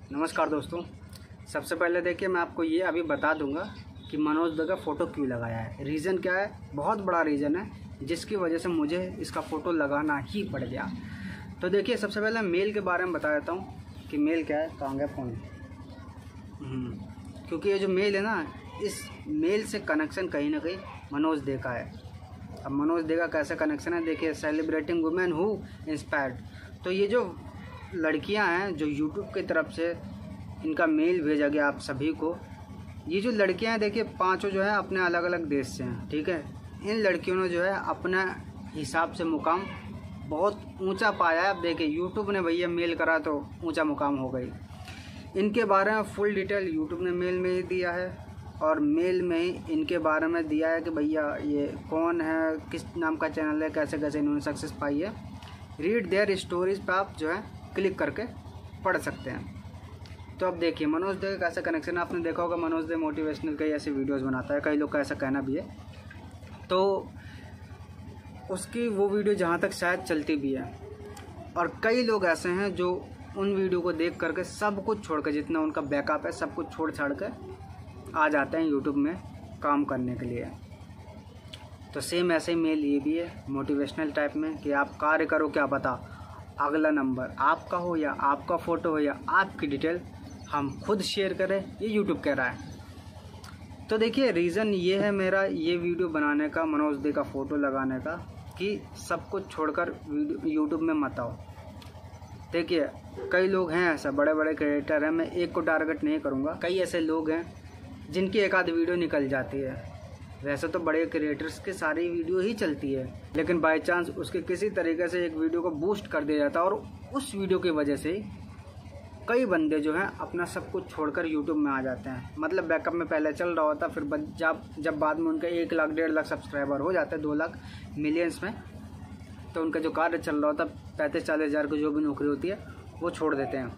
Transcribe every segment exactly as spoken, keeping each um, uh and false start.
नमस्कार दोस्तों, सबसे पहले देखिए मैं आपको ये अभी बता दूंगा कि मनोज दा का फ़ोटो क्यों लगाया है। रीज़न क्या है, बहुत बड़ा रीज़न है जिसकी वजह से मुझे इसका फ़ोटो लगाना ही पड़ गया। तो देखिए सबसे पहले मेल के बारे में बता देता हूँ कि मेल क्या है। कहाँ गया फ़ोन? क्योंकि ये जो मेल है ना, इस मेल से कनेक्शन कहीं ना कहीं मनोज दा का है। अब मनोज दा का कैसा कनेक्शन है देखिए, सेलिब्रेटिंग वुमेन हु इंस्पायर्ड। तो ये जो लड़कियां हैं जो यूट्यूब की तरफ से इनका मेल भेजा गया आप सभी को, ये जो लड़कियां हैं देखिए पांचों जो है अपने अलग अलग देश से हैं, ठीक है। इन लड़कियों ने जो है अपना हिसाब से मुकाम बहुत ऊंचा पाया है। अब देखिए यूट्यूब ने भैया मेल करा तो ऊंचा मुकाम हो गई। इनके बारे में फुल डिटेल यूट्यूब ने मेल में ही दिया है और मेल में ही इनके बारे में दिया है कि भैया ये कौन है, किस नाम का चैनल है, कैसे कैसे इन्होंने सक्सेस पाई है। रीड देयर स्टोरीज पर आप जो है क्लिक करके पढ़ सकते हैं। तो अब देखिए मनोज दा का कैसा कनेक्शन है। आपने देखा होगा मनोज दा मोटिवेशनल कई ऐसे वीडियोस बनाता है, कई लोग का ऐसा कहना भी है। तो उसकी वो वीडियो जहाँ तक शायद चलती भी है, और कई लोग ऐसे हैं जो उन वीडियो को देख करके सब कुछ छोड़ कर, जितना उनका बैकअप है सब कुछ छोड़ छाड़ कर आ जाते हैं यूट्यूब में काम करने के लिए। तो सेम ऐसे ही मेल ये भी है मोटिवेशनल टाइप में कि आप कार्य करो, क्या पता अगला नंबर आपका हो या आपका फ़ोटो हो या आपकी डिटेल हम खुद शेयर करें, ये यूट्यूब कह रहा है। तो देखिए रीज़न ये है मेरा ये वीडियो बनाने का, मनोज दा का फ़ोटो लगाने का, कि सब कुछ छोड़कर वीडियो यूट्यूब में मत आओ। देखिए कई लोग हैं ऐसा, बड़े बड़े क्रिएटर हैं, मैं एक को टारगेट नहीं करूँगा, कई ऐसे लोग हैं जिनकी एक आध वीडियो निकल जाती है। वैसे तो बड़े क्रिएटर्स की सारी वीडियो ही चलती है, लेकिन बाय चांस उसके किसी तरीके से एक वीडियो को बूस्ट कर दिया जाता है और उस वीडियो की वजह से कई बंदे जो हैं अपना सब कुछ छोड़कर यूट्यूब में आ जाते हैं। मतलब बैकअप में पहले चल रहा होता, फिर जब जब बाद में उनके एक लाख डेढ़ लाख सब्सक्राइबर हो जाते हैं, दो लाख मिलियंस में, तो उनका जो कार्य चल रहा होता पैंतीस चालीस हज़ार की जो भी नौकरी होती है वो छोड़ देते हैं।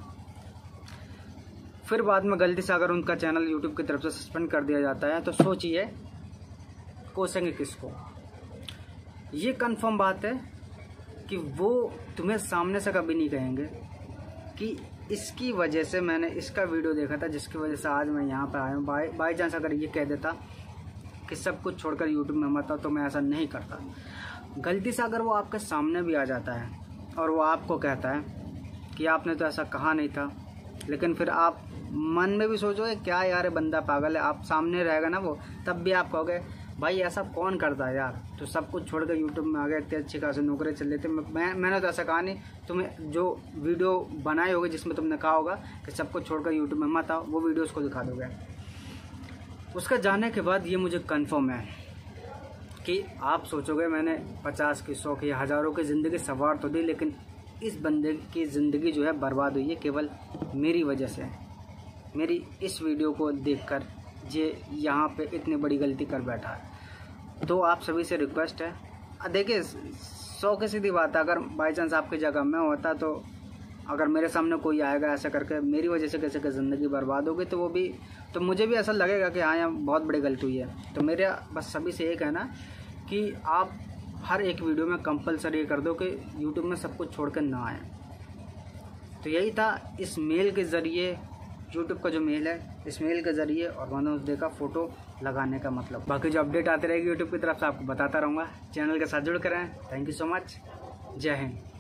फिर बाद में गलती से अगर उनका चैनल यूट्यूब की तरफ से सस्पेंड कर दिया जाता है तो सोचिए कोसेंगे किसको। ये कंफर्म बात है कि वो तुम्हें सामने से कभी नहीं कहेंगे कि इसकी वजह से मैंने इसका वीडियो देखा था जिसकी वजह से आज मैं यहाँ पर आया हूँ। बाई बाई चांस अगर ये कह देता कि सब कुछ छोड़कर यूट्यूब में मत आओ तो मैं ऐसा नहीं करता। गलती से अगर वो आपके सामने भी आ जाता है और वो आपको कहता है कि आपने तो ऐसा कहा नहीं था, लेकिन फिर आप मन में भी सोचोगे क्या यार बंदा पागल है, आप सामने रहेगा ना वो, तब भी आप कहोगे भाई ऐसा कौन करता है यार, तो सब कुछ छोड़कर यूट्यूब में आ गए, इतनी अच्छी खासी नौकरी चल लेते। मैं मैंने तो ऐसा कहा नहीं। तुम्हें जो वीडियो बनाए होगे जिसमें तुमने कहा होगा कि सब कुछ छोड़कर यूट्यूब में मत आओ, वो वीडियो उसको दिखा दोगे। उसका जाने के बाद ये मुझे कंफर्म है कि आप सोचोगे मैंने पचास की सौ की हज़ारों की ज़िंदगी सवार तो दी, लेकिन इस बंदे की ज़िंदगी जो है बर्बाद हुई है केवल मेरी वजह से। मेरी इस वीडियो को देखकर ये यहाँ पे इतनी बड़ी गलती कर बैठा है। तो आप सभी से रिक्वेस्ट है, देखिए सौ की सीधी बात है, अगर बाई चांस आपकी जगह मैं होता तो अगर मेरे सामने कोई आएगा ऐसा करके मेरी वजह से कैसे कैसे ज़िंदगी बर्बाद होगी, तो वो भी तो मुझे भी ऐसा लगेगा कि हाँ यहाँ बहुत बड़ी गलती हुई है। तो मेरा बस सभी से ये कहना कि आप हर एक वीडियो में कंपलसरी ये कर दो कि यूट्यूब में सब कुछ छोड़ कर ना आए। तो यही था इस मेल के ज़रिए, यूट्यूब का जो मेल है इस मेल के ज़रिए और मनोज दा का फ़ोटो लगाने का मतलब। बाकी जो अपडेट आते रहेगी यूट्यूब की तरफ से आपको बताता रहूँगा। चैनल के साथ जुड़ कर रहें। Thank you so much. जय हिंद।